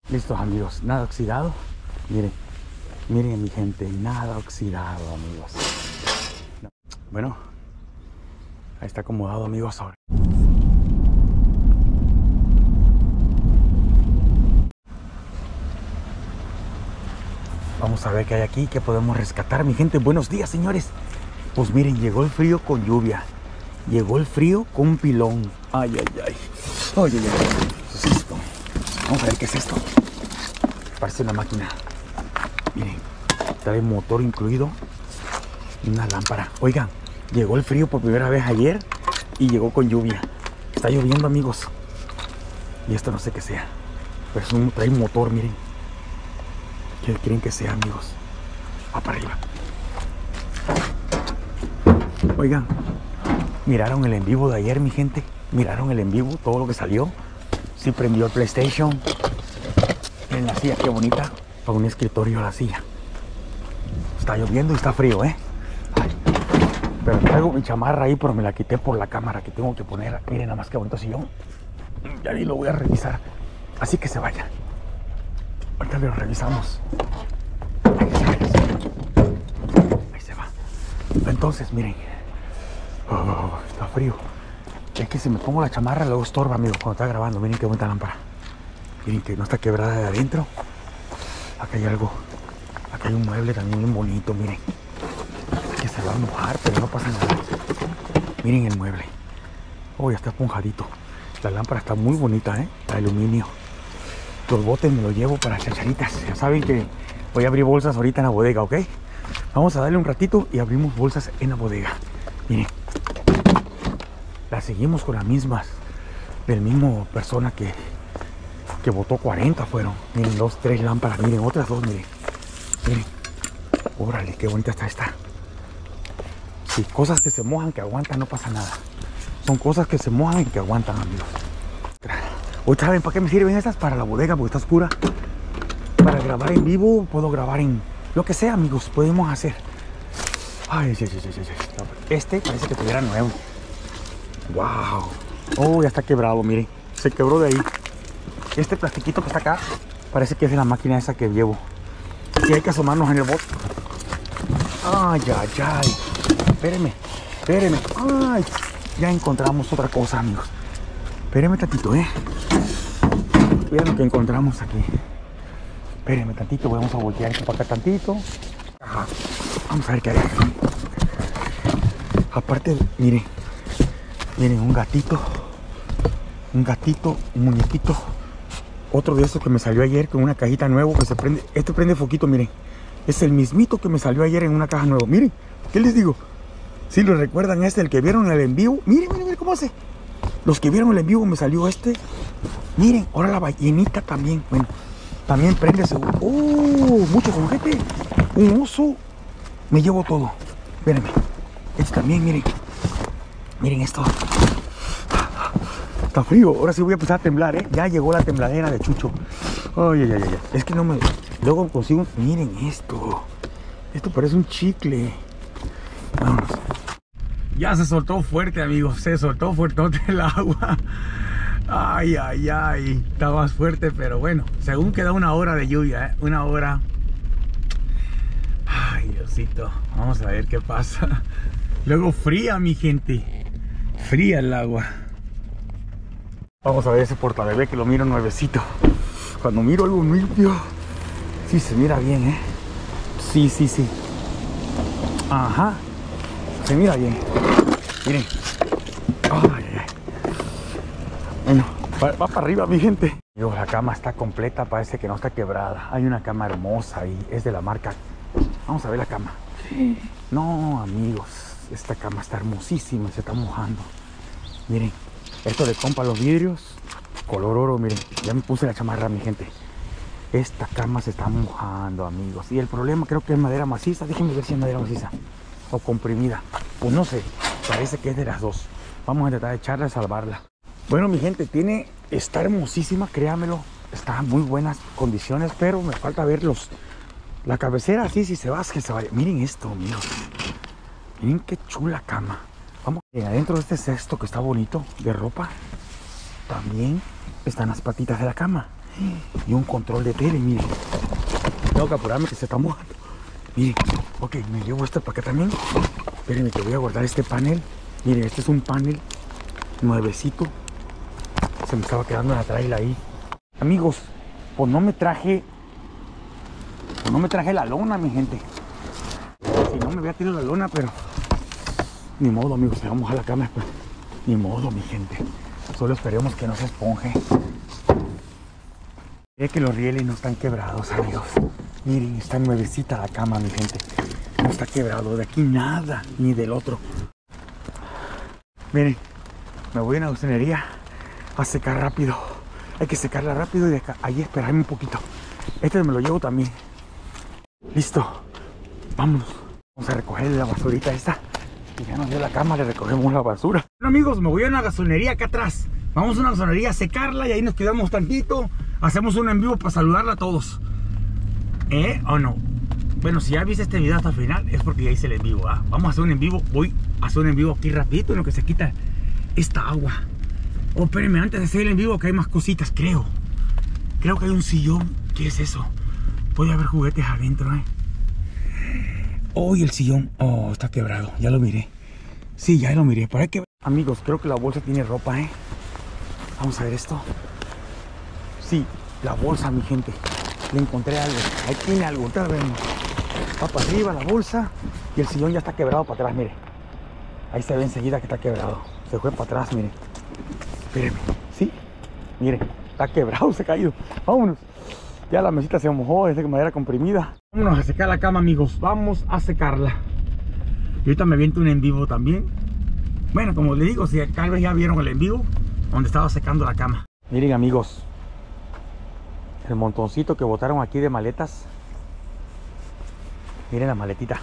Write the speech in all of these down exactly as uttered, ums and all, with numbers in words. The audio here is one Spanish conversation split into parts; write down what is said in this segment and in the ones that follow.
Listos, amigos, nada oxidado. Miren, miren mi gente, nada oxidado, amigos. No. Bueno, ahí está acomodado, amigos, ahora. Vamos a ver qué hay aquí, qué podemos rescatar, mi gente. Buenos días, señores. Pues miren, llegó el frío con lluvia. Llegó el frío con pilón. Ay, ay, ay. Ay, ay, ay. ¿Qué es esto? Vamos a ver qué es esto. Parece una máquina. Miren, trae motor incluido y una lámpara. Oigan, llegó el frío por primera vez ayer y llegó con lluvia. Está lloviendo, amigos. Y esto no sé qué sea. Pero es un, trae un motor, miren. ¿Qué creen que sea, amigos? Va para arriba. Oigan, ¿miraron el en vivo de ayer, mi gente? ¿Miraron el en vivo? Todo lo que salió. Sí prendió el PlayStation. En la silla, qué bonita. Para un escritorio la silla. Está lloviendo y está frío, ¿eh? Ay. Pero traigo mi chamarra ahí, pero me la quité por la cámara que tengo que poner. Miren nada más qué bonito sillón. Ya ni lo voy a revisar. Así que se vaya. Ahorita lo revisamos. Ahí se va. Ahí se va. Entonces, miren. Oh, está frío. Es que si me pongo la chamarra luego estorba, amigos, cuando está grabando. Miren qué bonita lámpara. Miren que no está quebrada de adentro. Acá hay algo. Acá hay un mueble también bien bonito, miren. Que se va a mojar, pero no pasa nada. Miren el mueble. Oh, ya está esponjadito. La lámpara está muy bonita, ¿eh? De aluminio. Los botes me los llevo para chacharitas. Ya saben que voy a abrir bolsas ahorita en la bodega, ¿ok? Vamos a darle un ratito y abrimos bolsas en la bodega. Miren. Las seguimos con las mismas. Del mismo persona que... que botó cuarenta fueron. Miren, dos, tres lámparas. Miren, otras dos, miren. Miren. Órale, qué bonita está esta. Sí, cosas que se mojan, que aguantan, no pasa nada. Son cosas que se mojan y que aguantan, amigos. Hoy saben para qué me sirven estas, para la bodega, porque está oscura. Para grabar en vivo, puedo grabar en lo que sea, amigos, podemos hacer. Ay, sí, sí, sí, sí, sí. Este parece que tuviera nuevo. Wow. Oh, ya está quebrado, miren. Se quebró de ahí. Este plastiquito que está acá parece que es de la máquina esa que llevo. Y hay que asomarnos en el bote. Ay, ay, ay. Espérenme, espérenme. Ay, ya encontramos otra cosa, amigos. Espérenme tantito, eh. Vean lo que encontramos aquí. Espérenme tantito, vamos a voltear esto para acá tantito. Ajá. Vamos a ver qué hay aquí. Aparte, miren. Miren, un gatito. Un gatito, un muñequito. Otro de esos que me salió ayer con una cajita nueva que se prende. Este prende foquito, miren. Es el mismito que me salió ayer en una caja nueva. Miren, ¿qué les digo? Si lo recuerdan, este, el que vieron el en vivo. Miren, miren, miren cómo hace. Los que vieron el en vivo me salió este. Miren, ahora la ballenita también. Bueno, también prende seguro. ¡Oh! Mucho juguete. Un oso. Me llevo todo. Espérenme. Este también, miren. Miren esto. Está frío. Ahora sí voy a empezar a temblar, ¿eh? Ya llegó la tembladera de Chucho. Ay, ay, ay, ay. Es que no me... Luego consigo... Miren esto. Esto parece un chicle. Vámonos. Ya se soltó fuerte, amigos. Se soltó fuertote el agua. Ay, ay, ay. Está más fuerte, pero bueno. Según queda una hora de lluvia, ¿eh? Una hora. Ay, Diosito. Vamos a ver qué pasa. Luego fría, mi gente. Fría el agua. Vamos a ver ese portabebé que lo miro nuevecito. Cuando miro algo limpio, sí se mira bien, ¿eh? Sí, sí, sí. Ajá. Se mira bien. Miren. Ay, ay, ay. Bueno, va, va para arriba, mi gente. Digo, la cama está completa, parece que no está quebrada. Hay una cama hermosa y es de la marca. Vamos a ver la cama. No, amigos, esta cama está hermosísima, se está mojando. Miren, esto de compa los vidrios, color oro, miren. Ya me puse la chamarra, mi gente. Esta cama se está mojando, amigos. Y el problema creo que es madera maciza. Déjenme ver si es madera maciza o comprimida. Pues no sé, parece que es de las dos. Vamos a tratar de echarla a salvarla. Bueno, mi gente, tiene, está hermosísima, créanmelo. Está en muy buenas condiciones, pero me falta ver los, la cabecera así, si se va, que se vaya. Miren esto, amigos. Miren qué chula cama. Vamos, adentro de este cesto que está bonito, de ropa, también están las patitas de la cama. Y un control de tele, miren. Tengo que apurarme que se está mojando. Miren, ok, me llevo esto para acá también. Espérenme que voy a guardar este panel. Miren, este es un panel nuevecito. Se me estaba quedando en la traila ahí. Amigos, pues no me traje... Pues no me traje la lona, mi gente. Si no me voy a tirar la lona, pero... Ni modo, amigos, se va a mojar la cama. Pues. Ni modo, mi gente. Solo esperemos que no se esponje. Ve que los rieles no están quebrados, amigos. Miren, está nuevecita la cama, mi gente. No está quebrado de aquí nada, ni del otro. Miren, me voy a una gasolinería a secar rápido. Hay que secarla rápido y de acá, ahí esperarme un poquito. Este me lo llevo también. Listo. Vámonos. Vamos a recoger la basurita esta. Y ya nos dio la cama, le recogemos la basura. Bueno, amigos, me voy a una gasolinería acá atrás. Vamos a una gasolinería a secarla y ahí nos quedamos tantito. Hacemos un en vivo para saludarla a todos. ¿Eh? ¿O no? Bueno, si ya viste este video hasta el final es porque ya hice el en vivo, ¿ah? Vamos a hacer un en vivo. Voy a hacer un en vivo aquí rapidito en lo que se quita esta agua. Oh, espérenme, antes de hacer el en vivo que hay más cositas, creo. Creo que hay un sillón. ¿Qué es eso? Puede haber juguetes adentro, ¿eh? Oh, y el sillón. Oh, está quebrado. Ya lo miré. Sí, ya lo miré. Para que... Amigos, creo que la bolsa tiene ropa, ¿eh? Vamos a ver esto. Sí, la bolsa, mi gente. Le encontré algo. Ahí tiene algo. Ahorita vemos. Va para arriba la bolsa. Y el sillón ya está quebrado para atrás, mire. Ahí se ve enseguida que está quebrado. Se fue para atrás, mire. Espérenme. Sí, mire. Está quebrado, se ha caído. Vámonos. Ya la mesita se mojó, es de madera comprimida. Vámonos a secar la cama, amigos. Vamos a secarla. Y ahorita me aviento un en vivo también. Bueno, como les digo, si tal vez ya vieron el en vivo donde estaba secando la cama. Miren, amigos, el montoncito que botaron aquí de maletas. Miren la maletita.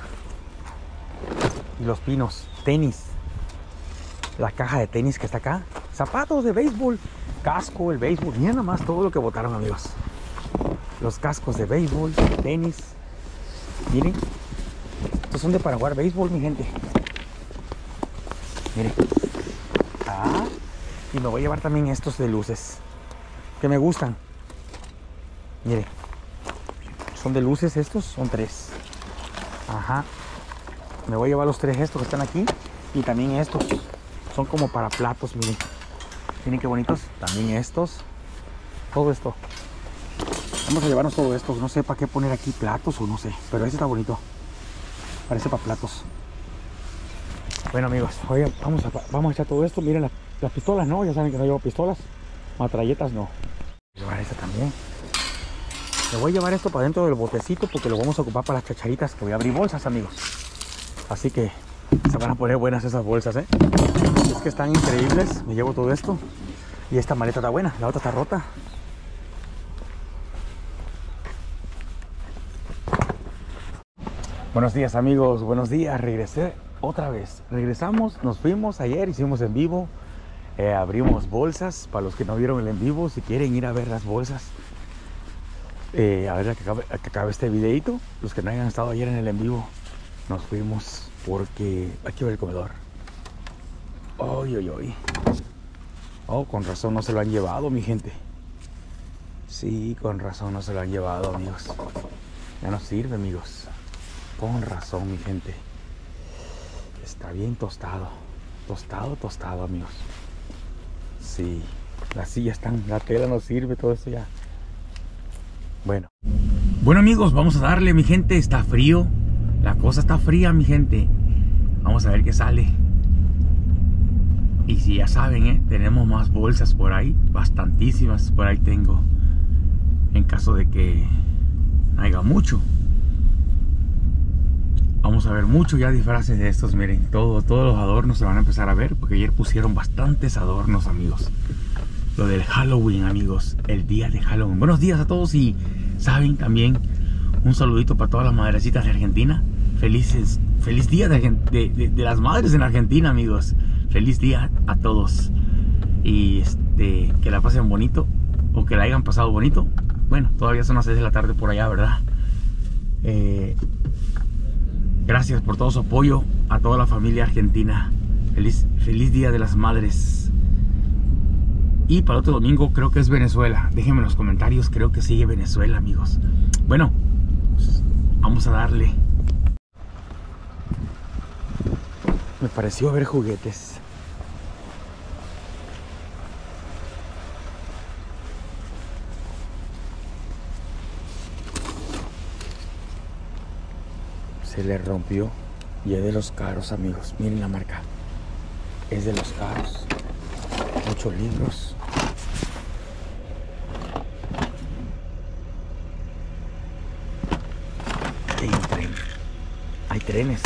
Y los pinos, tenis. La caja de tenis que está acá. Zapatos de béisbol. Casco, el béisbol. Miren nada más todo lo que botaron, amigos. Los cascos de béisbol, tenis. Miren. Estos son de para jugar béisbol, mi gente. Miren. Ah. Y me voy a llevar también estos de luces. Que me gustan. Miren. Son de luces estos. Son tres. Ajá. Me voy a llevar los tres estos que están aquí. Y también estos. Son como para platos, miren. Miren qué bonitos. También estos. Todo esto. Vamos a llevarnos todo esto. No sé para qué poner aquí platos o no sé. Pero este está bonito. Parece para platos. Bueno, amigos. Oye, vamos a, vamos a echar todo esto. Miren las, las pistolas, ¿no? Ya saben que no llevo pistolas. Matralletas, no. Voy a llevar esta también. Me voy a llevar esto para dentro del botecito porque lo vamos a ocupar para las chacharitas. Que voy a abrir bolsas, amigos. Así que se van a poner buenas esas bolsas, ¿eh? Es que están increíbles. Me llevo todo esto. Y esta maleta está buena. La otra está rota. Buenos días, amigos, buenos días. Regresé otra vez. Regresamos, nos fuimos ayer, hicimos en vivo. eh, Abrimos bolsas. Para los que no vieron el en vivo, si quieren ir a ver las bolsas, eh, a ver a que, acabe, a que acabe este videito. Los que no hayan estado ayer en el en vivo, nos fuimos porque hay que ver el comedor. Oy, oy, oy. Oh, con razón no se lo han llevado, mi gente. Sí, con razón no se lo han llevado, amigos. Ya no sirve, amigos. Con razón, mi gente. Está bien tostado. Tostado, tostado, amigos. Sí. Las sillas están... La tela no sirve, todo esto ya. Bueno. Bueno, amigos, vamos a darle, mi gente. Está frío. La cosa está fría, mi gente. Vamos a ver qué sale. Y si ya saben, ¿eh? Tenemos más bolsas por ahí. Bastantísimas por ahí tengo. En caso de que haya mucho. Vamos a ver mucho ya disfraces de estos. Miren, todo, todos los adornos se van a empezar a ver. Porque ayer pusieron bastantes adornos, amigos. Lo del Halloween, amigos. El día de Halloween. Buenos días a todos. Y saben también, un saludito para todas las madrecitas de Argentina. Felices, feliz día de, de, de, de las madres en Argentina, amigos. Feliz día a todos. Y este, que la pasen bonito. O que la hayan pasado bonito. Bueno, todavía son las seis de la tarde por allá, ¿verdad? Eh... Gracias por todo su apoyo a toda la familia argentina. Feliz, feliz Día de las Madres. Y para el otro domingo creo que es Venezuela. Déjenme en los comentarios, creo que sigue Venezuela, amigos. Bueno, pues vamos a darle. Me pareció ver juguetes. Se le rompió y es de los caros, amigos. Miren la marca. Es de los caros. Ocho libros. Hay un tren. Hay trenes.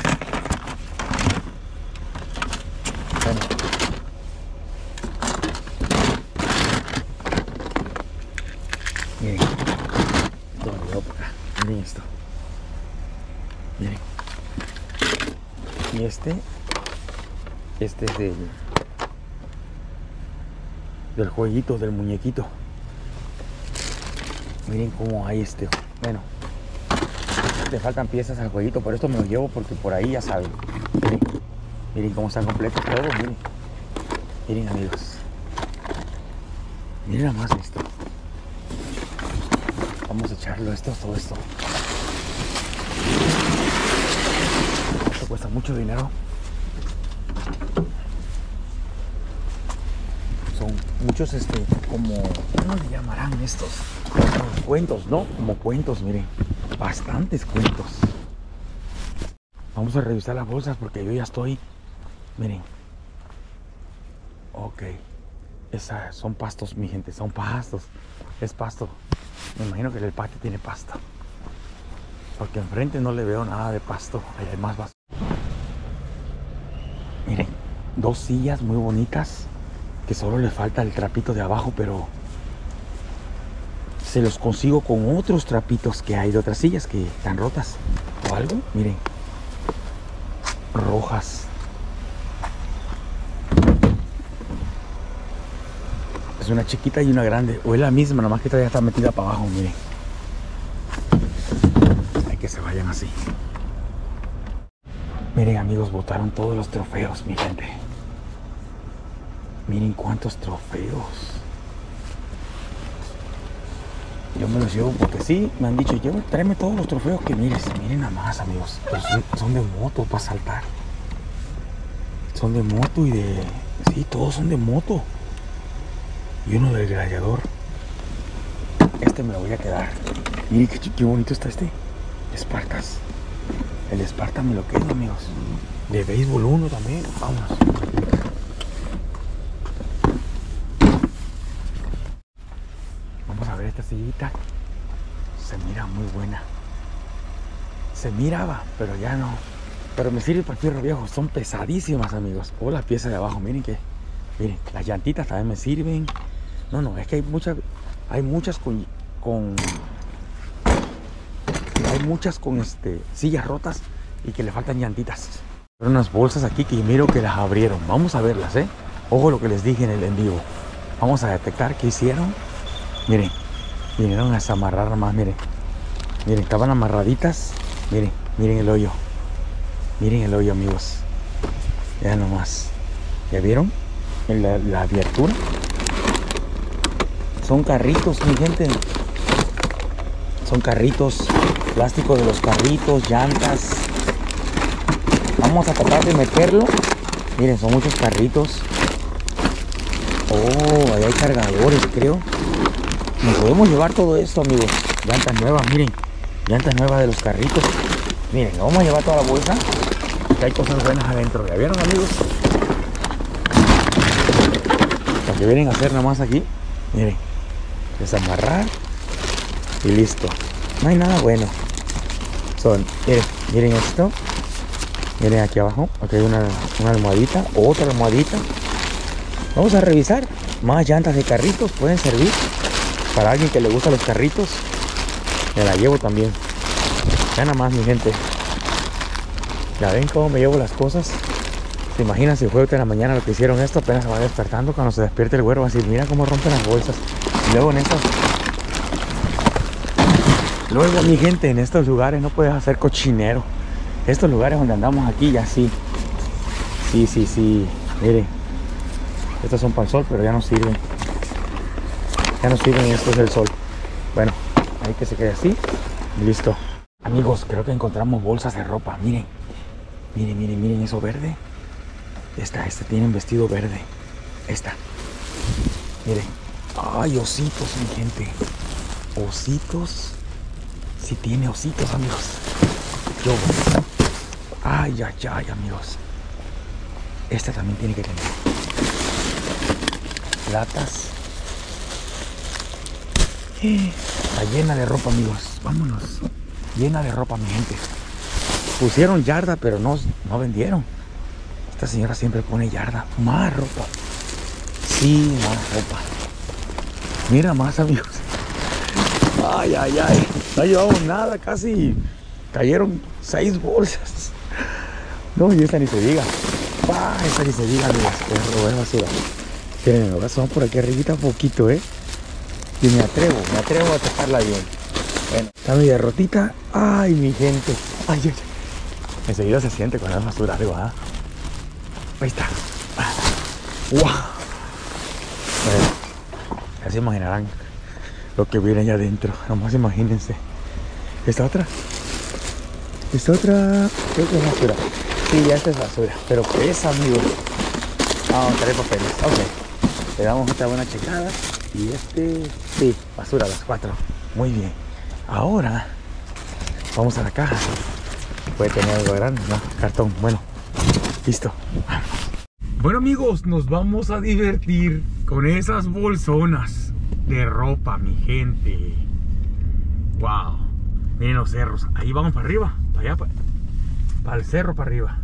Bueno. Miren. Esto me quedó por acá. Miren esto. Miren. Y este. Este es del. Del jueguito, del muñequito. Miren cómo hay este. Bueno. Le faltan piezas al jueguito. Por esto me lo llevo porque por ahí ya saben. Miren. Miren cómo están completos todos. Miren. Miren, amigos. Miren nada más esto. Vamos a echarlo esto, todo esto. Esto cuesta mucho dinero. Son muchos, este, como, ¿cómo le llamarán estos? Como cuentos, ¿no? Como cuentos, miren. Bastantes cuentos. Vamos a revisar las bolsas porque yo ya estoy. Miren. Ok. Esas son pastos, mi gente. Son pastos. Es pasto. Me imagino que el patio tiene pasto. Porque enfrente no le veo nada de pasto. Ahí hay más pasto. Miren. Dos sillas muy bonitas. Que solo le falta el trapito de abajo, pero se los consigo con otros trapitos que hay de otras sillas que están rotas o algo. Miren, rojas. Es una chiquita y una grande, o es la misma, nomás que esta ya está metida para abajo. Miren, hay que se vayan así. Miren, amigos, botaron todos los trofeos, mi gente. Miren cuántos trofeos. Yo me los llevo porque sí, me han dicho, llevo, tráeme todos los trofeos que mires. Miren nada más, amigos. Son, son de moto para saltar. Son de moto y de... Sí, todos son de moto. Y uno del gladiador. Este me lo voy a quedar. Miren qué, qué bonito está este. Espartas. El Esparta me lo quedo, amigos. De béisbol uno también. Vámonos. Esta sillita se mira muy buena. Se miraba, pero ya no. Pero me sirve para el fierro viejo. Son pesadísimas, amigos. O la pieza de abajo, miren que. Miren, las llantitas también me sirven. No, no, es que hay muchas. Hay muchas con. con hay muchas con este sillas rotas y que le faltan llantitas. Hay unas bolsas aquí que miro que las abrieron. Vamos a verlas, eh. Ojo lo que les dije en el en vivo. Vamos a detectar qué hicieron. Miren. Vinieron a desamarrar más, miren. Miren, estaban amarraditas. Miren, miren el hoyo. Miren el hoyo, amigos. Vean nomás. ¿Ya vieron? La, la abertura. Son carritos, mi gente. Son carritos. Plástico de los carritos, llantas. Vamos a tratar de meterlo. Miren, son muchos carritos. Oh, ahí hay cargadores, creo. Nos podemos llevar todo esto, amigos. Llantas nuevas, miren. Llantas nuevas de los carritos. Miren, vamos a llevar toda la bolsa. Que hay cosas buenas adentro. ¿Ya vieron, amigos? Lo que vienen a hacer nada más aquí. Miren. Desamarrar. Y listo. No hay nada bueno. Son, miren, miren esto. Miren aquí abajo. Aquí hay una, una almohadita. Otra almohadita. Vamos a revisar. Más llantas de carritos pueden servir. Para alguien que le gustan los carritos, me la llevo también. Ya nada más, mi gente. Ya ven cómo me llevo las cosas. ¿Se imaginan si fue de la mañana lo que hicieron esto? Apenas se va despertando. Cuando se despierte el güero va a decir, mira cómo rompen las bolsas. Y luego en estas... Luego, mi gente, en estos lugares no puedes hacer cochinero. Estos lugares donde andamos aquí ya sí. Sí, sí, sí. Miren. Estos son para el sol, pero ya no sirven. Ya no sirven estos del sol. Bueno, ahí que se quede así. Listo. Amigos, creo que encontramos bolsas de ropa. Miren. Miren, miren, miren eso verde. Esta, esta tiene un vestido verde. Esta. Miren. Ay, ositos, mi gente. Ositos. Sí tiene ositos, amigos. Yo. Ay, ay, ay, amigos. Esta también tiene que tener. Latas. Está llena de ropa, amigos. Vámonos. Llena de ropa, mi gente. Pusieron yarda, pero no, no vendieron. Esta señora siempre pone yarda. Más ropa. Sí, más ropa. Mira más, amigos. Ay, ay, ay. No llevamos nada, casi cayeron seis bolsas. No, y esta ni se diga. Ah, esta ni se diga, amigos. Es basura. Miren, ahora son por aquí arribita un poquito, ¿eh? Y me atrevo, me atrevo a tocarla bien. Bueno, está mi derrotita. Ay, mi gente. Ay, ay, ay. Enseguida se siente con la basura algo, ¿ah? Ahí está. Ah. ¡Wow! Bueno, ya se imaginarán lo que viene allá adentro. Nomás imagínense. Esta otra. Esta otra. Creo que es basura. Sí, ya esta es basura. Pero pesa, amigos. Vamos a traer papeles. Ok. Le damos otra buena checada. Y este. Sí, basura, las cuatro. Muy bien. Ahora vamos a la caja. Puede tener algo grande, ¿no? Cartón. Bueno, listo. Vamos. Bueno, amigos, nos vamos a divertir con esas bolsonas de ropa, mi gente. Wow. Miren los cerros. Ahí vamos para arriba. Para allá, para, para el cerro, para arriba.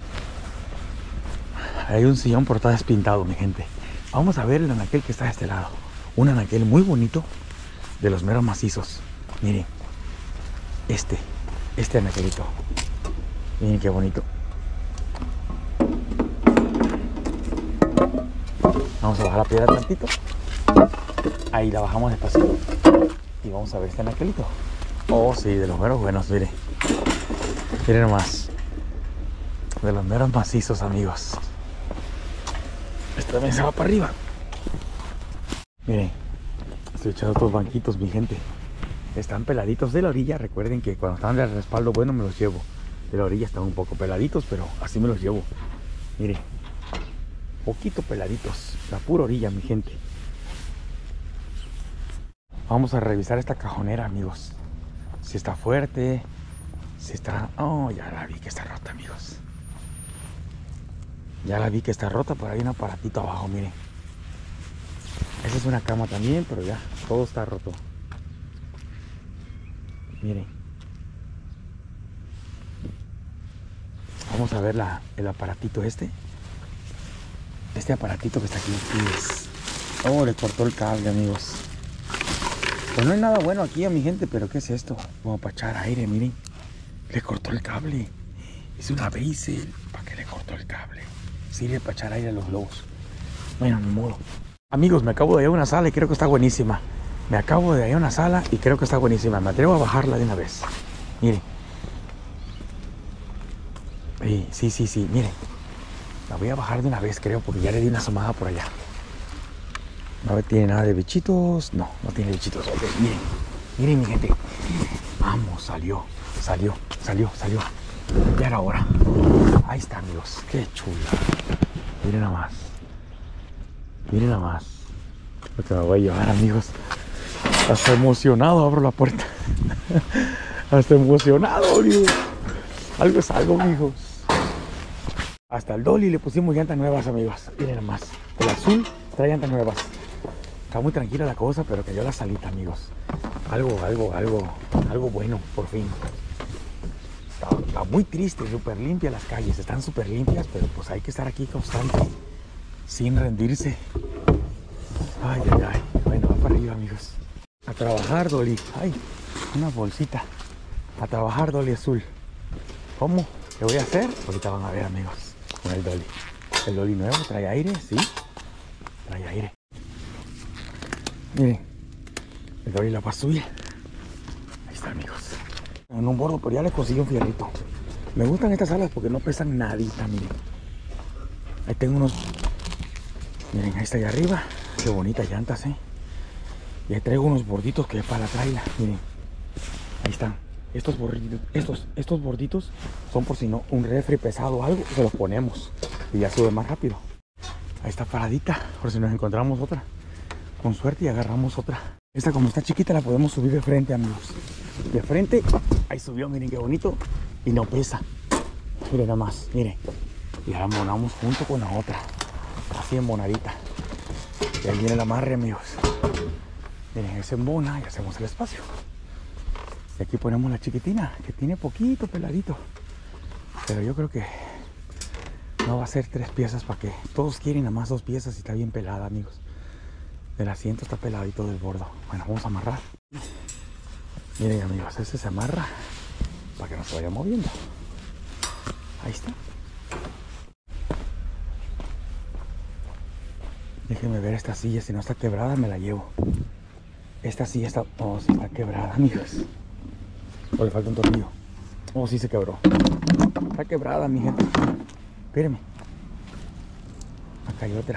Hay un sillón por todo despintado, mi gente. Vamos a ver el anaquel que está de este lado. Un anaquel muy bonito, de los meros macizos. Miren, este, este anaquelito. Miren qué bonito. Vamos a bajar la piedra tantito. Ahí la bajamos despacito. Y vamos a ver este anaquelito. Oh, sí, de los meros buenos, miren. Miren nomás. De los meros macizos, amigos. Este también se va para arriba. Miren, estoy echando estos banquitos, mi gente. Están peladitos de la orilla. Recuerden que cuando están de respaldo bueno me los llevo. De la orilla están un poco peladitos, pero así me los llevo. Miren, poquito peladitos. La pura orilla, mi gente. Vamos a revisar esta cajonera, amigos. Si está fuerte, si está... Oh, ya la vi que está rota, amigos. Ya la vi que está rota, pero hay un aparatito abajo, miren. Esa es una cama también, pero ya todo está roto. Miren. Vamos a ver la, el aparatito este. Este aparatito que está aquí, aquí es... Oh, le cortó el cable, amigos. Pues no hay nada bueno aquí a mi gente, pero ¿qué es esto? Como para echar aire, miren. Le cortó el cable. Es una Beisel. ¿Para qué le cortó el cable? Sirve para echar aire a los globos. Bueno, ni modo. Amigos, me acabo de ir a una sala y creo que está buenísima. Me acabo de ir a una sala y creo que está buenísima. Me atrevo a bajarla de una vez. Miren. Sí, sí, sí, sí, miren. La voy a bajar de una vez, creo, porque ya le di una asomada por allá. No tiene nada de bichitos. No, no tiene bichitos. Okay, miren, miren, mi gente. Vamos, salió, salió, salió, salió. Ya era hora. Ahí está, amigos. Qué chula. Miren nada más. Miren nada más. Lo que me voy a llevar, amigos. Hasta emocionado abro la puerta. Hasta emocionado, amigos. Algo es algo, amigos. Hasta el dolly le pusimos llantas nuevas, amigos. Miren nada más. El azul trae llantas nuevas. Está muy tranquila la cosa, pero cayó la salita, amigos. Algo, algo, algo, algo bueno, por fin. Está, está muy triste, súper limpia las calles. Están súper limpias, pero pues hay que estar aquí constante. Sin rendirse. Ay, ay, ay. Bueno, va para arriba, amigos. A trabajar, dolly. Ay, una bolsita. A trabajar, dolly azul. ¿Cómo? ¿Qué voy a hacer? Ahorita van a ver, amigos. Con el dolly. El dolly nuevo trae aire, sí. Trae aire. Miren. El dolly la va a subir. Ahí está, amigos. En un bordo, pero ya le conseguí un fierrito. Me gustan estas alas porque no pesan nadita, miren. Ahí tengo unos... Miren, ahí está allá arriba. Qué bonitas llantas, ¿eh? Y ahí traigo unos borditos que para la traila. Miren, ahí están. Estos borditos, estos, estos borditos son por si no un refri pesado o algo, se los ponemos y ya sube más rápido. Ahí está paradita, por si nos encontramos otra. Con suerte y agarramos otra. Esta como está chiquita la podemos subir de frente, amigos. De frente, ahí subió, miren qué bonito. Y no pesa. Miren nada más, miren. Y la monamos junto con la otra. Así embonadita. Y ahí viene el amarre, amigos. Miren, se embona y hacemos el espacio. Y aquí ponemos la chiquitina, que tiene poquito peladito. Pero yo creo que no va a ser tres piezas para que todos quieren nada más dos piezas y está bien pelada, amigos. El asiento está peladito del bordo. Bueno, vamos a amarrar. Miren, amigos, ese se amarra para que no se vaya moviendo. Ahí está. Déjenme ver esta silla, si no está quebrada me la llevo. Esta silla está... Oh, sí está quebrada, amigos. O le falta un tornillo. Oh, sí se quebró. Está quebrada, mi gente. Espérenme. Acá hay otra.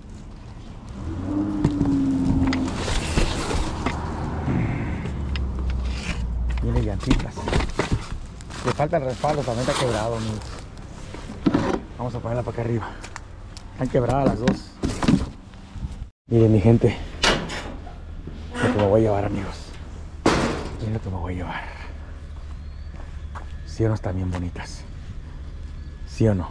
Tiene llantitas. Le falta el respaldo, también está quebrado, amigos. Vamos a ponerla para acá arriba. Están quebradas las dos. Miren, mi gente, lo que me voy a llevar, amigos. Miren lo que me voy a llevar. ¿Sí o no están bien bonitas? ¿Sí o no?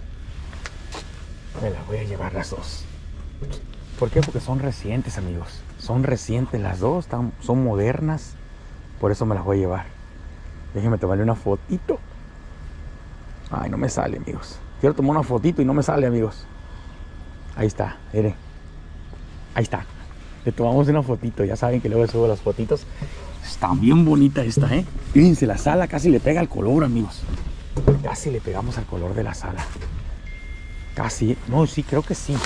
Me las voy a llevar las dos. ¿Por qué? Porque son recientes, amigos. Son recientes las dos, están, son modernas. Por eso me las voy a llevar. Déjenme tomarle una fotito. Ay, no me sale, amigos. Quiero tomar una fotito y no me sale, amigos. Ahí está, miren. Ahí está. Le tomamos una fotito. Ya saben que luego subo las fotitos. Está bien bonita esta, ¿eh? Fíjense, la sala casi le pega al color, amigos. Casi le pegamos al color de la sala. Casi. No, sí, creo que sí.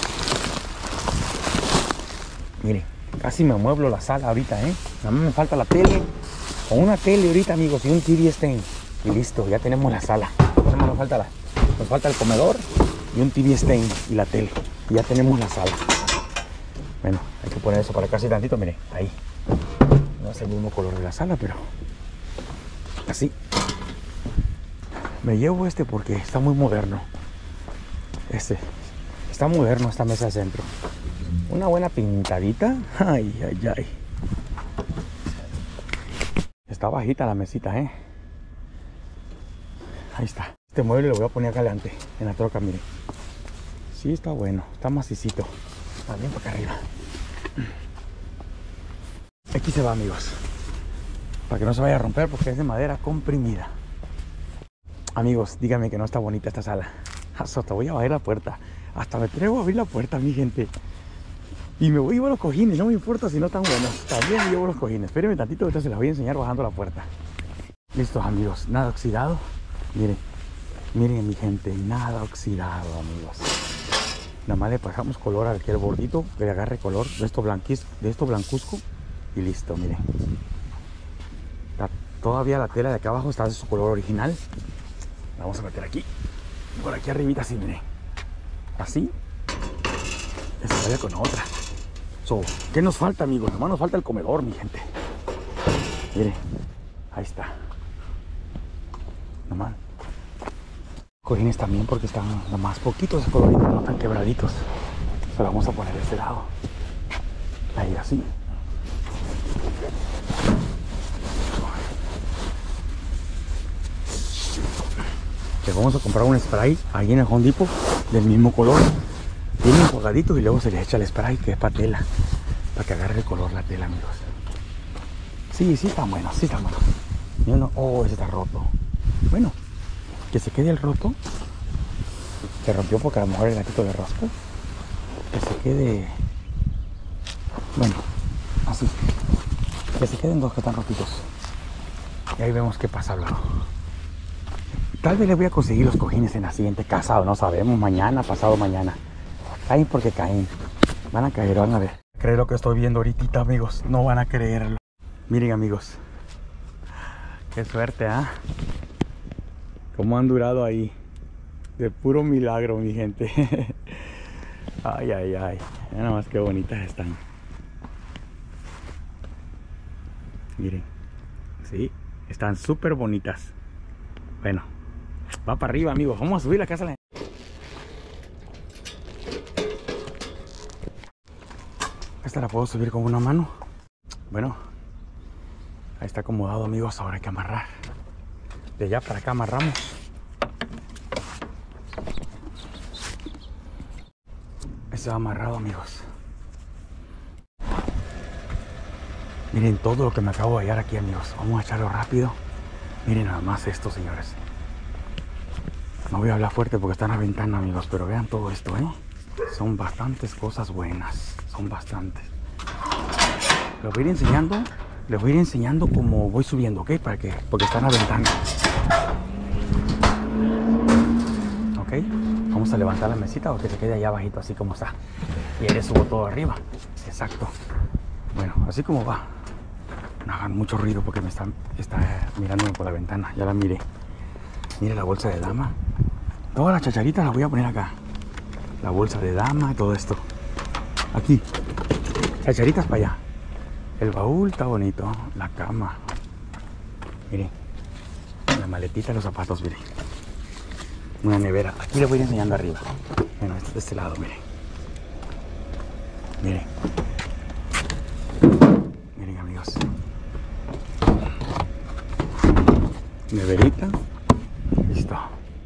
Miren, casi me mueblo la sala ahorita, ¿eh? Nada más me falta la tele. Con una tele ahorita, amigos, y un T V stand. Y listo, ya tenemos la sala. No nos falta la, nos falta el comedor y un T V stand y la tele. Y ya tenemos la sala. Bueno, hay que poner eso para acá así tantito, miren, ahí. No es el mismo color de la sala, pero así. Me llevo este porque está muy moderno. Este, está moderno esta mesa de centro. Una buena pintadita. Ay, ay, ay. Está bajita la mesita, ¿eh? Ahí está. Este mueble lo voy a poner acá adelante, en la troca, miren. Sí, está bueno, está macicito. También para acá arriba. Aquí se va, amigos. Para que no se vaya a romper porque es de madera comprimida. Amigos, díganme que no está bonita esta sala. Hasta voy a bajar la puerta. Hasta me atrevo a abrir la puerta, mi gente. Y me voy a llevar los cojines. No me importa si no están buenos. También me llevo los cojines. Espérenme tantito, ahorita se las voy a enseñar bajando la puerta. Listos, amigos. Nada oxidado. Miren. Miren, mi gente. Nada oxidado, amigos. Nada más le pasamos color al que el bordito, que le agarre color de esto blanquis, de esto blancuzco y listo, miren. Está, todavía la tela de acá abajo está de su color original. La vamos a meter aquí. Por aquí arribita así, miren. Así. Esa vaya con otra. So, ¿qué nos falta, amigos? Nada más nos falta el comedor, mi gente. Miren. Ahí está. Nada más. Cojines también porque están nada más poquitos de coloritos, no están quebraditos. Se lo vamos a poner de este lado. Ahí así. Le vamos a comprar un spray ahí en el Home Depot del mismo color. Bien enjuagadito y luego se le echa el spray que es para tela. Para que agarre el color la tela, amigos. Sí, sí está bueno, sí está bueno. No, oh, ese está roto. Bueno. Que se quede el roto. Se rompió porque a lo mejor el gatito le raspó. Que se quede. Bueno, así. Que se queden dos que están rotitos. Y ahí vemos qué pasa luego. Tal vez le voy a conseguir los cojines en la siguiente casa o no sabemos. Mañana, pasado mañana. Caen porque caen. Van a caer, van a ver. Creo lo que estoy viendo ahorita, amigos. No van a creerlo. Miren, amigos. Qué suerte, ¿ah? ¿eh? Cómo han durado ahí. De puro milagro, mi gente. Ay, ay, ay. Nada más qué bonitas están. Miren. Sí, están súper bonitas. Bueno, va para arriba, amigos. Vamos a subir la casa. Esta la puedo subir con una mano. Bueno, ahí está acomodado, amigos. Ahora hay que amarrar. De allá para acá amarramos. Este va amarrado, amigos. Miren todo lo que me acabo de hallar aquí, amigos. Vamos a echarlo rápido. Miren nada más esto, señores. No voy a hablar fuerte porque está en la ventana, amigos. Pero vean todo esto, ¿eh? Son bastantes cosas buenas. Son bastantes. Les voy a ir enseñando. Les voy a ir enseñando cómo voy subiendo, ¿ok? Para que, porque está en la ventana. ¿Ok? Vamos a levantar la mesita o que se quede allá abajito, así como está. Y ahí le subo todo arriba. Exacto. Bueno, así como va. No hagan mucho ruido porque me están está mirándome por la ventana. Ya la miré. Mire la bolsa de dama. Todas las chacharitas las voy a poner acá. La bolsa de dama, todo esto. Aquí. Chacharitas para allá. El baúl está bonito. La cama. Miren. La maletita y los zapatos, miren. Una nevera. Aquí les voy a ir enseñando arriba. Bueno, esto de este lado, miren. Miren. Miren, amigos. Neverita. Listo.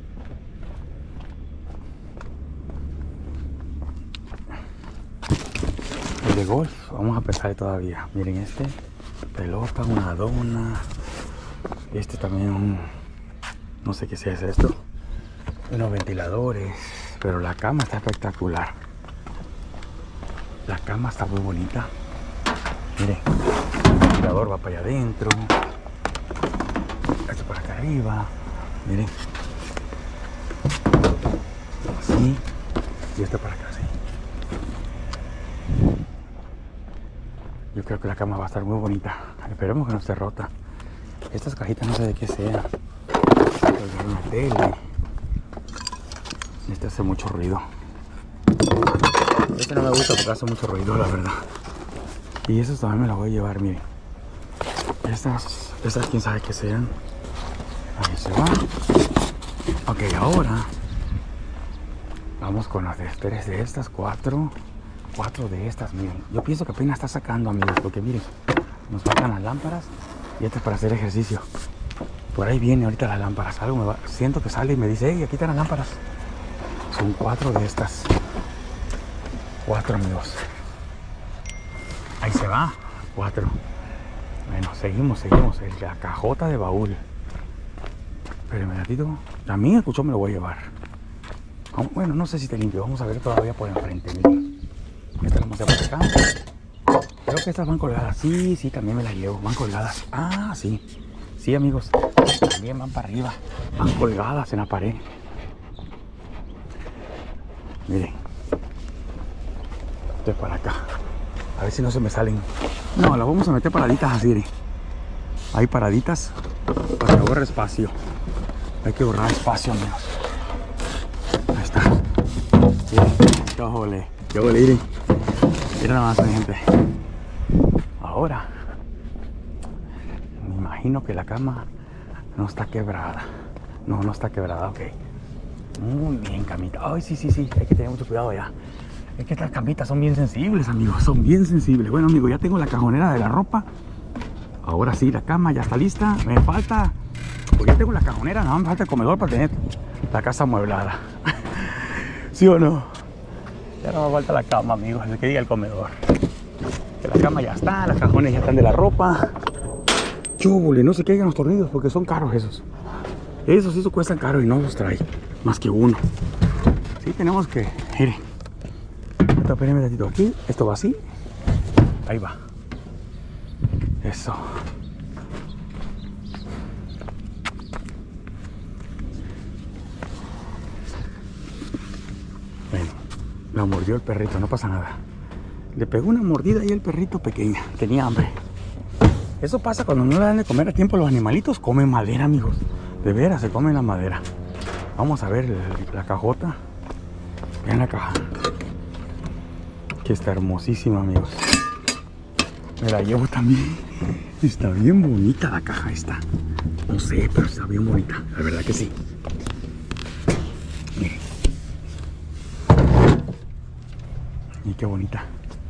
El de golf. Vamos a empezar todavía. Miren este. Pelota, una dona. Este también un... No sé qué sea esto. Unos ventiladores. Pero la cama está espectacular. La cama está muy bonita. Miren. El ventilador va para allá adentro. Esto para acá arriba. Miren. Así. Y esto para acá, así. Yo creo que la cama va a estar muy bonita. Esperemos que no esté rota. Estas cajitas no sé de qué sea. Una tele. Este hace mucho ruido. Este no me gusta porque hace mucho ruido, la verdad. Y esas también me las voy a llevar, miren. Estas, estas quién sabe qué sean. Ahí se va. Ok, ahora vamos con las de tres de estas, cuatro. Cuatro de estas, miren. Yo pienso que apenas está sacando, amigos, porque miren, nos faltan las lámparas y este es para hacer ejercicio. Por ahí viene ahorita las lámparas. Algo me va, siento que sale y me dice, hey, aquí están las lámparas. Son cuatro de estas. Cuatro, amigos. Ahí se va. Cuatro. Bueno, seguimos, seguimos. Es la cajota de baúl. Pero inmediatito. También el cuchón me lo voy a llevar. Bueno, no sé si te limpio. Vamos a ver todavía por enfrente. Miren. Esta la vamos a hacer por acá. Creo que estas van colgadas. Sí, sí, también me las llevo. Van colgadas. Ah, sí. Sí, amigos. También van para arriba. Van colgadas en la pared. Miren. Esto es para acá. A ver si no se me salen. No, las vamos a meter paraditas así. ¿eh? Hay paraditas para que ahorre espacio. Hay que ahorrar espacio, amigos. Ahí está. Miren. Qué ole. Qué ole, miren. Miren nada más, mi gente. Ahora. Me imagino que la cama no está quebrada. No, no está quebrada, ok. Muy bien, camita. Ay, sí, sí, sí. Hay que tener mucho cuidado ya. Es que estas camitas son bien sensibles, amigos. Son bien sensibles. Bueno, amigos, ya tengo la cajonera de la ropa. Ahora sí, la cama ya está lista. Me falta... Pues ya tengo la cajonera. Nada más me falta el comedor para tener la casa amueblada. ¿Sí o no? Ya no me falta la cama, amigos. El que diga el comedor. Que la cama ya está. Las cajones ya están de la ropa. Chúbule, no se caigan los tornillos porque son caros esos. Esos sí cuestan caro y no los trae. Más que uno. Sí, tenemos que... Miren. Espérenme un ratito aquí. Esto va así. Ahí va. Eso. Bueno, la mordió el perrito, no pasa nada. Le pegó una mordida y el perrito pequeño. Tenía hambre. Eso pasa cuando no le dan de comer a tiempo a los animalitos. Comen madera, amigos. De veras, se comen la madera. Vamos a ver la cajota. Vean la caja. Que está hermosísima, amigos. Me la llevo también. Está bien bonita la caja esta. No sé, pero está bien bonita. La verdad que sí. Miren. Y qué bonita.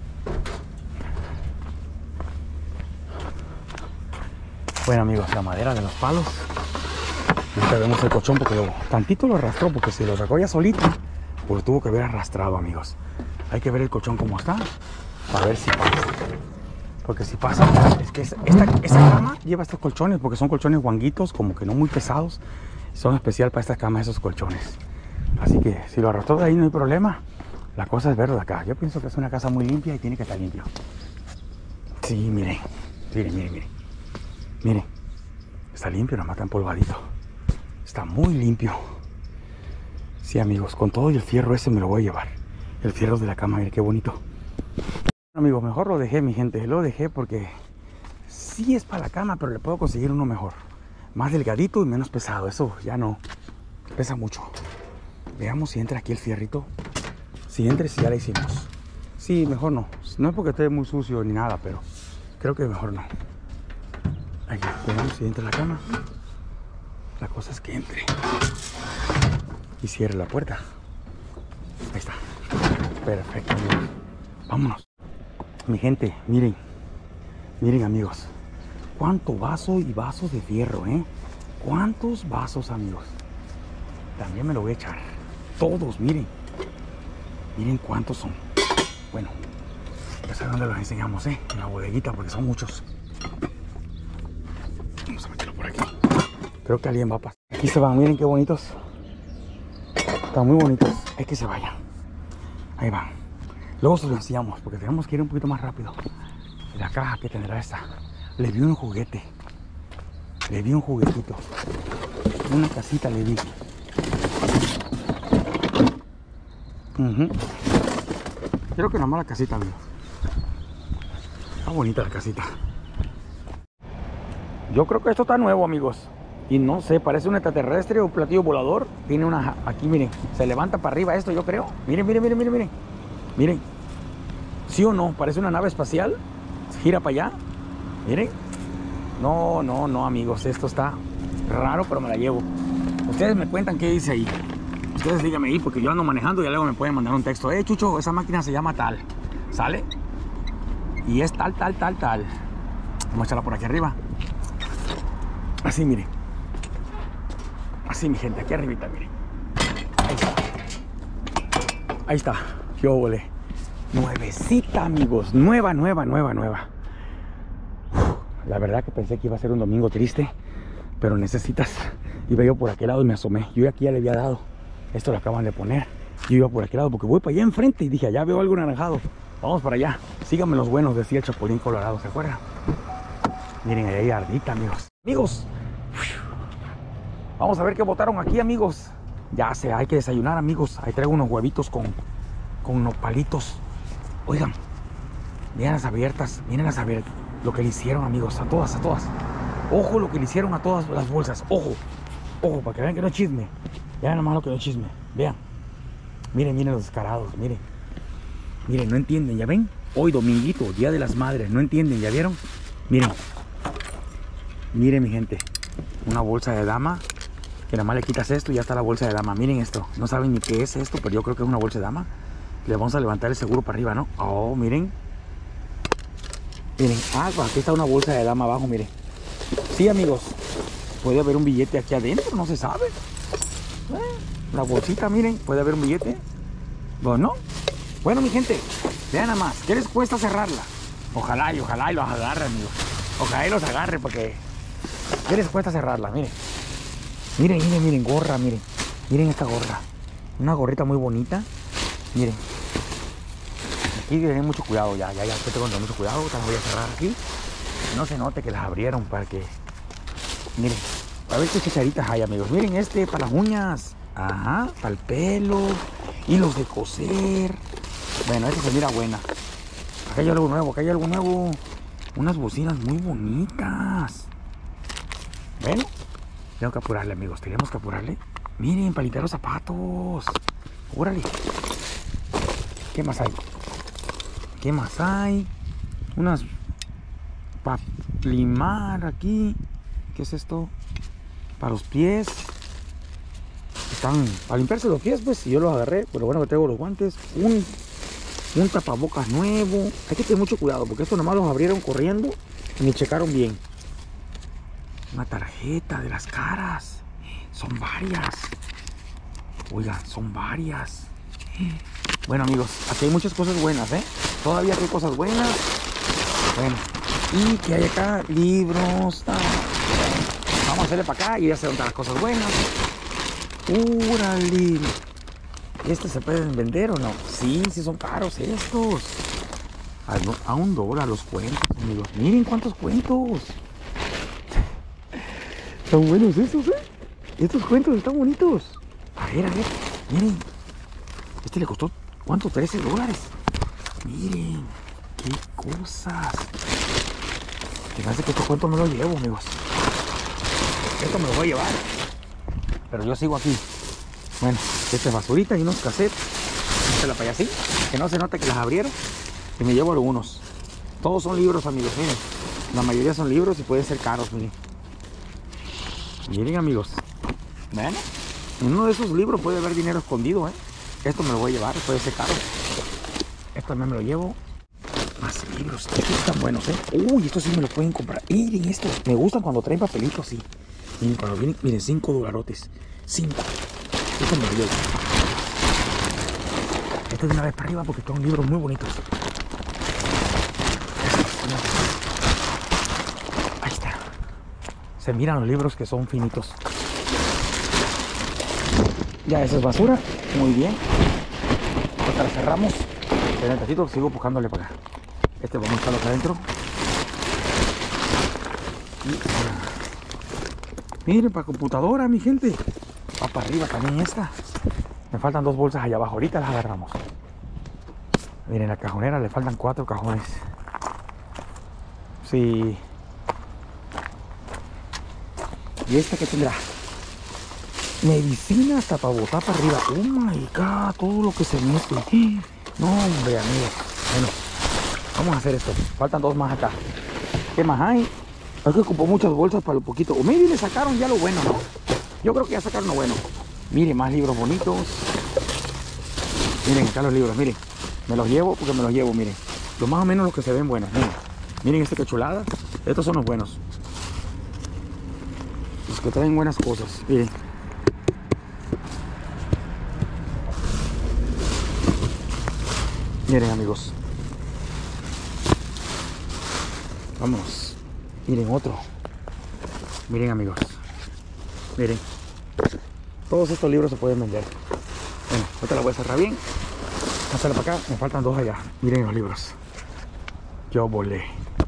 Bueno amigos, la madera de los palos. Ahorita vemos el colchón porque lo, tantito lo arrastró, porque si lo sacó ya solito, pues lo tuvo que haber arrastrado, amigos. Hay que ver el colchón como está, para ver si pasa. Porque si pasa, es que esta, esta cama lleva estos colchones, porque son colchones guanguitos, como que no muy pesados. Son especial para esta cama esos colchones. Así que si lo arrastró de ahí no hay problema. La cosa es verlo de acá. Yo pienso que es una casa muy limpia y tiene que estar limpio. Sí, miren, miren, miren, miren. Miren, está limpio, nomás está empolvadito. Está muy limpio. Sí, amigos, con todo y el fierro ese me lo voy a llevar. El fierro de la cama, miren qué bonito. Amigos, mejor lo dejé, mi gente. Lo dejé porque sí es para la cama, pero le puedo conseguir uno mejor. Más delgadito y menos pesado. Eso ya no pesa mucho. Veamos si entra aquí el fierrito. Si entra, si ya la hicimos. Sí, mejor no. No es porque esté muy sucio ni nada, pero creo que mejor no. Aquí, veamos si entra la cama. La cosa es que entre y cierre la puerta. Ahí está. Perfecto, amigos. Vámonos. Mi gente, miren. Miren, amigos. Cuánto vaso y vasos de fierro, ¿eh? Cuántos vasos, amigos. También me lo voy a echar. Todos, miren. Miren cuántos son. Bueno, ya saben dónde los enseñamos, ¿eh? En la bodeguita, porque son muchos. Vamos a meterlo por aquí. Creo que alguien va a pasar. Aquí se van, miren qué bonitos. Están muy bonitos. Es que se vayan. Ahí van. Luego se los enseñamos porque tenemos que ir un poquito más rápido. La caja que tendrá esta. Le vi un juguete. Le vi un juguetito. Una casita le vi. Uh-huh. Creo que nada más la casita, amigos. Está bonita la casita. Yo creo que esto está nuevo, amigos. Y no sé, parece un extraterrestre o un platillo volador. Tiene una... Aquí, miren. Se levanta para arriba esto, yo creo. Miren, miren, miren, miren, miren. Miren. ¿Sí o no? Parece una nave espacial. Gira para allá. Miren. No, no, no, amigos. Esto está raro, pero me la llevo. Ustedes me cuentan qué dice ahí. Ustedes díganme ahí, porque yo ando manejando y luego me pueden mandar un texto. Eh, Chucho, esa máquina se llama tal. ¿Sale? Y es tal, tal, tal, tal. Vamos a echarla por aquí arriba. Así, miren. Así, mi gente, aquí arribita, miren. Ahí está. Ahí está. Yo volé. Nuevecita, amigos. Nueva, nueva, nueva, nueva. Uf, la verdad que pensé que iba a ser un domingo triste, pero necesitas. Iba yo por aquel lado y me asomé. Yo aquí ya le había dado. Esto lo acaban de poner. Yo iba por aquel lado porque voy para allá enfrente y dije, allá veo algo naranjado. Vamos para allá. Síganme los buenos, decía el Chapulín Colorado, ¿se acuerdan? Miren, ahí hay ardita, amigos. Amigos. Vamos a ver qué botaron aquí, amigos. Ya sé, hay que desayunar, amigos. Ahí traigo unos huevitos con, con nopalitos. Oigan, miren las abiertas. Miren las abiertas. Lo que le hicieron, amigos. A todas, a todas. Ojo lo que le hicieron a todas las bolsas. Ojo. Ojo, para que vean que no es chisme. Ya nada más lo que no es chisme. Vean. Miren, miren los descarados. Miren. Miren, no entienden. ¿Ya ven? Hoy, dominguito, Día de las Madres. No entienden. ¿Ya vieron? Miren. Miren, mi gente. Una bolsa de dama. Que nada más le quitas esto y ya está la bolsa de dama. Miren esto. No saben ni qué es esto, pero yo creo que es una bolsa de dama. Le vamos a levantar el seguro para arriba, ¿no? Oh, miren. Miren. Ah, aquí está una bolsa de dama abajo, miren. Sí, amigos. Puede haber un billete aquí adentro, no se sabe. Eh, la bolsita, miren. Puede haber un billete. Bueno. Bueno, mi gente. Vean nada más. ¿Qué les cuesta cerrarla? Ojalá y ojalá y los agarre, amigos. Ojalá y los agarre porque... ¿Qué les cuesta cerrarla? Miren. Miren, miren, miren, gorra, miren. Miren esta gorra. Una gorrita muy bonita. Miren. Aquí tienen mucho cuidado ya, ya, ya. Estoy teniendo mucho cuidado. Las voy a cerrar aquí. No se note que las abrieron para que... Miren. A ver qué chacharitas hay, amigos. Miren este para las uñas. Ajá, para el pelo. Hilos de coser. Bueno, esta se mira buena. Acá hay algo nuevo, acá hay algo nuevo. Unas bocinas muy bonitas. Bueno. Tengo que apurarle, amigos. Tenemos que apurarle. Miren, para limpiar los zapatos. Órale. ¿Qué más hay? ¿Qué más hay? Unas para limar aquí. ¿Qué es esto? Para los pies. Están para limpiarse los pies, pues. Y yo los agarré, pero bueno, que tengo los guantes. Un, un tapabocas nuevo. Hay que tener mucho cuidado porque estos nomás los abrieron corriendo y ni checaron bien. Una tarjeta de las caras. Son varias. Oigan, son varias. Bueno, amigos, aquí hay muchas cosas buenas, ¿eh? Todavía hay cosas buenas. Bueno, y que hay acá libros. Ah, vamos a hacerle para acá y ya se dan las cosas buenas. ¡Órale! ¿Estos se pueden vender o no? Sí, sí son caros estos. A, a un dólar los cuentos, amigos. Miren cuántos cuentos. Están buenos estos, ¿eh? Estos cuentos están bonitos. A ver, a ver, miren. Este le costó, ¿cuánto? trece dólares. Miren, qué cosas. Que me hace que estos cuentos me los llevo, amigos. Esto me lo voy a llevar. Pero yo sigo aquí. Bueno, esta es basurita y unos cassettes. Métela para allá así, que no se note que las abrieron. Y me llevo algunos. Todos son libros, amigos, miren. La mayoría son libros y pueden ser caros, miren. Miren, amigos. ¿Ven? En uno de esos libros puede haber dinero escondido, ¿eh? Esto me lo voy a llevar, puede ser caro. Esto también me lo llevo. Más libros. Estos están buenos, ¿eh? Uy, estos sí me los pueden comprar. Miren estos. Me gustan cuando traen papelitos, sí. Miren, cuando vienen, miren, cinco dolarotes. cinco. Esto me lo llevo. Esto de una vez para arriba porque son libros muy bonitos. Ahí está. Se miran los libros que son finitos. Ya, esa es basura. Muy bien. Esta la cerramos. En el ratito sigo buscándole para acá. Este vamos a echarlo acá adentro. Y, miren, para computadora, mi gente. Va para arriba también esta. Me faltan dos bolsas allá abajo. Ahorita las agarramos. Miren, la cajonera le faltan cuatro cajones. Sí. ¿Y esta qué tendrá? Medicina hasta para botar para arriba. Oh my god, todo lo que se mete. No, hombre, amigos. Bueno, vamos a hacer esto. Faltan dos más acá. ¿Qué más hay? Es que ocupó muchas bolsas para lo poquito. O maybe le sacaron ya lo bueno, ¿no? Yo creo que ya sacaron lo bueno. Miren, más libros bonitos. Miren, acá los libros, miren. Me los llevo porque me los llevo, miren. Lo más o menos los que se ven buenos. Miren, miren este que chulada. Estos son los buenos. Los que traen buenas cosas. Miren. Miren, amigos. Vámonos. Miren otro. Miren, amigos. Miren. Todos estos libros se pueden vender. Bueno, ahorita la voy a cerrar bien. Hacerla para acá. Me faltan dos allá. Miren los libros. Yo volé.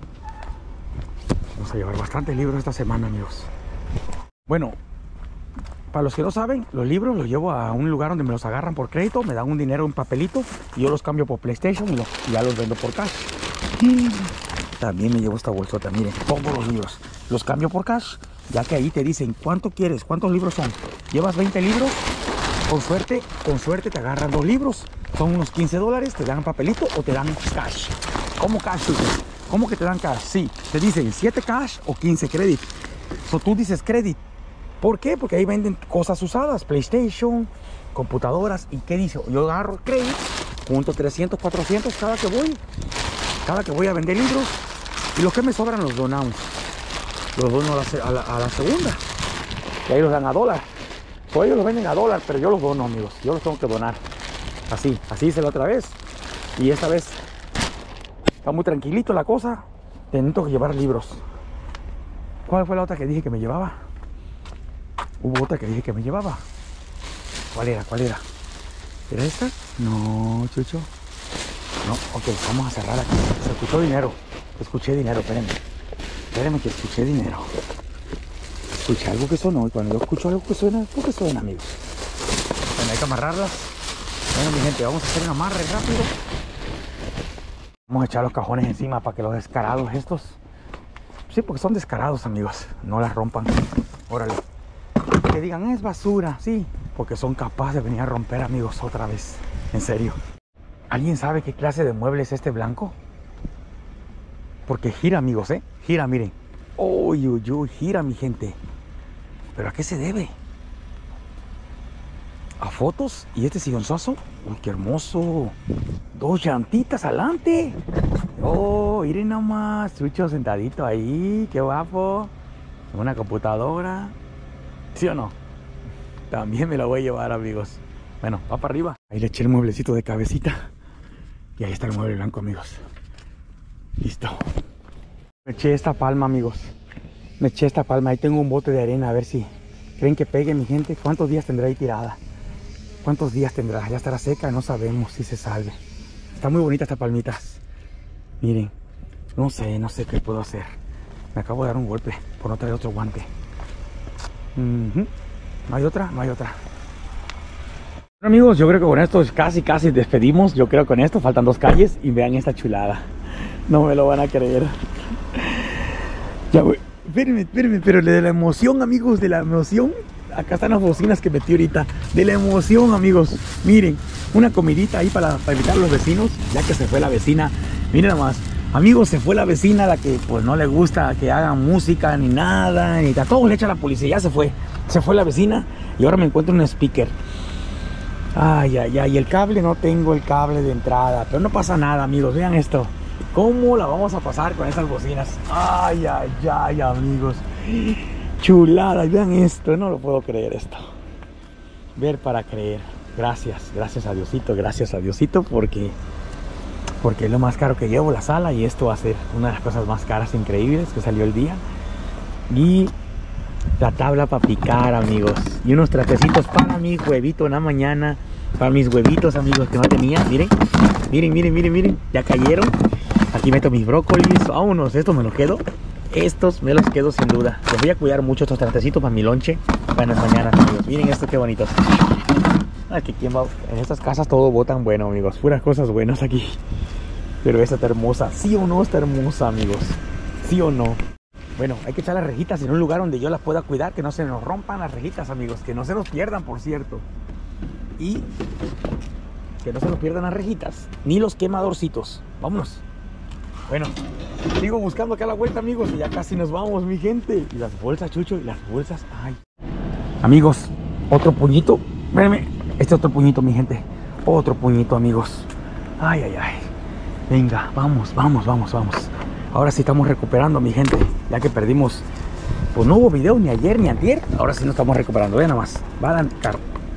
Vamos a llevar bastantes libros esta semana, amigos. Bueno, para los que no saben, los libros los llevo a un lugar donde me los agarran por crédito, me dan un dinero en papelito y yo los cambio por PlayStation y, los, y ya los vendo por cash. También me llevo esta bolsota, miren, todos los libros. Los cambio por cash, ya que ahí te dicen cuánto quieres, cuántos libros son. Llevas veinte libros, con suerte, con suerte te agarran dos libros. Son unos quince dólares, te dan papelito o te dan cash. ¿Cómo cash? ¿Cómo que te dan cash? Sí, te dicen siete cash o quince credit. So tú dices credit. ¿Por qué? Porque ahí venden cosas usadas, PlayStation, computadoras. ¿Y qué dice? Yo agarro crédito, junto trescientos, cuatrocientos cada que voy. Cada que voy a vender libros. Y los que me sobran los donamos. Los dono a la, a la, a la segunda. Y ahí los dan a dólar. So, ellos los venden a dólar, pero yo los dono, amigos. Yo los tengo que donar. Así, así hice la otra vez. Y esta vez está muy tranquilito la cosa. Tengo que llevar libros. ¿Cuál fue la otra que dije que me llevaba? Hubo otra que dije que me llevaba. ¿Cuál era? ¿Cuál era? ¿Era esta? No, Chucho. No, ok, vamos a cerrar aquí. Se escuchó dinero. Escuché dinero, espérenme. Espérenme que escuché dinero. Escuché algo que sonó. Y cuando yo escucho algo que suena, ¿por qué suena, amigos? Bueno, hay que amarrarlas. Bueno, mi gente, vamos a hacer un amarre rápido. Vamos a echar los cajones encima para que los descarados estos... Sí, porque son descarados, amigos. No las rompan. Órale. Que digan, es basura, sí, porque son capaces de venir a romper, amigos, otra vez. En serio. ¿Alguien sabe qué clase de mueble es este blanco? Porque gira, amigos, ¿eh? Gira, miren. Uy, uy, uy, gira, mi gente. ¿Pero a qué se debe? ¿A fotos? ¿Y este sillonzazo? Uy, qué hermoso. Dos llantitas adelante. Oh, miren nomás. Chucho sentadito ahí. Qué guapo. Una computadora. ¿Sí o no? También me la voy a llevar, amigos. Bueno, va para arriba. Ahí le eché el mueblecito de cabecita. Y ahí está el mueble blanco, amigos. Listo. Me eché esta palma, amigos. Me eché esta palma. Ahí tengo un bote de arena. A ver si creen que pegue, mi gente. ¿Cuántos días tendrá ahí tirada? ¿Cuántos días tendrá? Ya estará seca. No sabemos si se salve. Está muy bonita esta palmita. Miren. No sé, no sé qué puedo hacer. Me acabo de dar un golpe por no traer otro guante. Uh-huh. ¿No hay otra? No hay otra. Bueno, amigos, yo creo que con esto casi casi despedimos. Yo creo que con esto faltan dos calles. Y vean esta chulada. No me lo van a creer. Ya voy. Espérenme, espérenme, pero de la emoción, amigos, de la emoción. Acá están las bocinas que metí ahorita. De la emoción, amigos. Miren, una comidita ahí para, para invitar a los vecinos. Ya que se fue la vecina. Miren nomás. Amigos, se fue la vecina, la que pues no le gusta que hagan música ni nada. Ni a todos le echa la policía. Ya se fue. Se fue la vecina. Y ahora me encuentro un speaker. Ay, ay, ay. El cable, no tengo el cable de entrada. Pero no pasa nada, amigos. Vean esto. ¿Cómo la vamos a pasar con estas bocinas? Ay, ay, ay, amigos. Chulada, vean esto. No lo puedo creer esto. Ver para creer. Gracias, gracias a Diosito, gracias a Diosito. Porque, porque es lo más caro que llevo, la sala. Y esto va a ser una de las cosas más caras increíbles que salió el día. Y la tabla para picar, amigos. Y unos trapecitos para mi huevito en la mañana. Para mis huevitos, amigos, que no tenía. Miren, miren, miren, miren, miren. Ya cayeron. Aquí meto mis brócolis. Vámonos, estos me los quedo. Estos me los quedo sin duda. Les voy a cuidar mucho estos trastecitos para mi lonche. Para las mañanas, amigos. Miren estos qué bonitos. Aquí, ¿quién va? En estas casas todo botan bueno, amigos. Puras cosas buenas aquí. Pero esta está hermosa. ¿Sí o no está hermosa, amigos? ¿Sí o no? Bueno, hay que echar las rejitas en un lugar donde yo las pueda cuidar. Que no se nos rompan las rejitas, amigos. Que no se nos pierdan, por cierto. Y que no se nos pierdan las rejitas. Ni los quemadorcitos. Vámonos. Bueno, sigo buscando acá la vuelta, amigos. Y ya casi nos vamos, mi gente. Y las bolsas, Chucho. Y las bolsas. Ay. Amigos, otro puñito. Espérenme. Este otro puñito, mi gente. Otro puñito, amigos. Ay, ay, ay. Venga, vamos, vamos, vamos, vamos. Ahora sí estamos recuperando, mi gente. Ya que perdimos. Pues no hubo video ni ayer ni antier. Ahora sí nos estamos recuperando. Vean nada más. Va la, car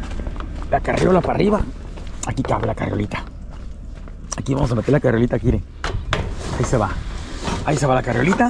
la carriola para arriba. Aquí cabe la carriolita. Aquí vamos a meter la carriolita, aquí, miren. Ahí se va. Ahí se va la carriolita.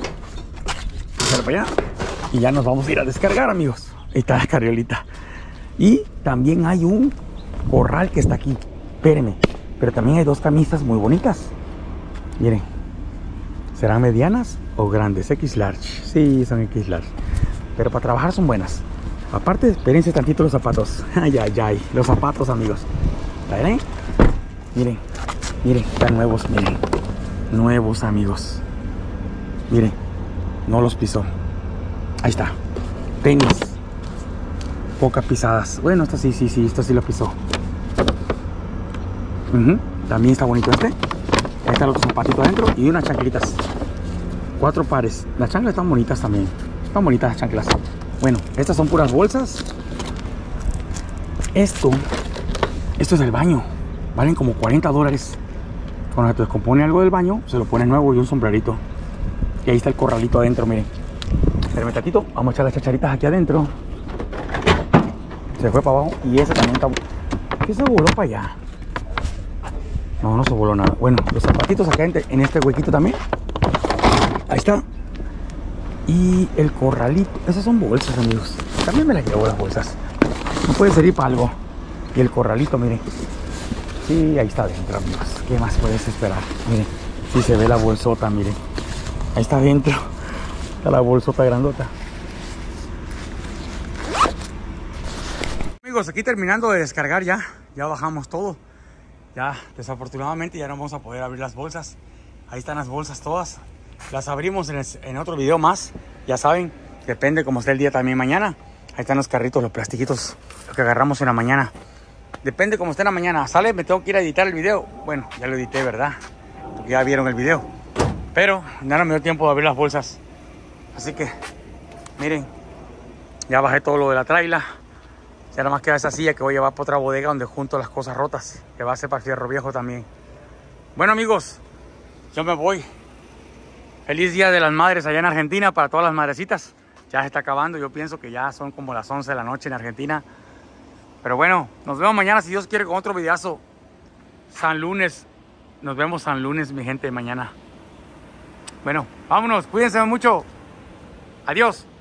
Para allá. Y ya nos vamos a ir a descargar, amigos. Ahí está la carriolita. Y también hay un corral que está aquí. Espérenme. Pero también hay dos camisas muy bonitas. Miren. ¿Serán medianas o grandes? X large. Sí, son X large. Pero para trabajar son buenas. Aparte, espérense tantito los zapatos. Ay, ay, ay. Los zapatos, amigos. ¿Ven? Miren. Miren. Están nuevos, miren. Nuevos, amigos. Miren, no los pisó. Ahí está. Tenis. Pocas pisadas. Bueno, esto sí, sí, sí. Esto sí lo pisó. Uh-huh. También está bonito este. Ahí está el otro zapatito adentro. Y unas chanclitas. Cuatro pares. Las chanclas están bonitas también. Están bonitas las chanclas. Bueno, estas son puras bolsas. Esto. Esto es del baño. Valen como cuarenta dólares. Cuando se te descompone algo del baño, se lo pone nuevo y un sombrerito. Y ahí está el corralito adentro, miren. Espérame tantito, vamos a echar las chacharitas aquí adentro. Se fue para abajo y ese también está... ¿Qué se voló para allá? No, no se voló nada. Bueno, los zapatitos acá en este huequito también. Ahí está. Y el corralito. Esas son bolsas, amigos. También me las llevo las bolsas. No puede servir para algo. Y el corralito, miren. Sí, ahí está adentro, amigos. ¿Qué más puedes esperar? Miren, sí se ve la bolsota, miren. Ahí está adentro. Está la bolsota grandota. Amigos, aquí terminando de descargar ya. Ya bajamos todo. Ya, desafortunadamente, ya no vamos a poder abrir las bolsas. Ahí están las bolsas todas. Las abrimos en, el, en otro video más. Ya saben, depende cómo esté el día también mañana. Ahí están los carritos, los plastiquitos, lo que agarramos en la mañana. Depende cómo esté en la mañana. Sale, me tengo que ir a editar el video. Bueno, ya lo edité, ¿verdad? Porque ya vieron el video. Pero ya no me dio tiempo de abrir las bolsas. Así que, miren, ya bajé todo lo de la traila. Ya nada más queda esa silla que voy a llevar para otra bodega donde junto las cosas rotas, que va a ser para Fierro Viejo también. Bueno, amigos, yo me voy. Feliz Día de las Madres allá en Argentina para todas las madrecitas. Ya se está acabando, yo pienso que ya son como las once de la noche en Argentina. Pero bueno, nos vemos mañana si Dios quiere con otro videazo. San Lunes, nos vemos San Lunes, mi gente, mañana. Bueno, vámonos, cuídense mucho. Adiós.